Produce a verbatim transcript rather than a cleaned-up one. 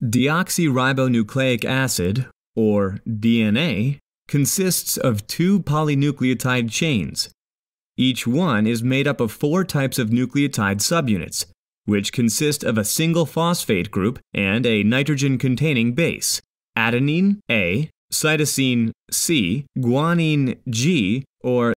Deoxyribonucleic acid, or D N A, consists of two polynucleotide chains. Each one is made up of four types of nucleotide subunits, which consist of a single phosphate group and a nitrogen-containing base, adenine A, cytosine C, guanine G, or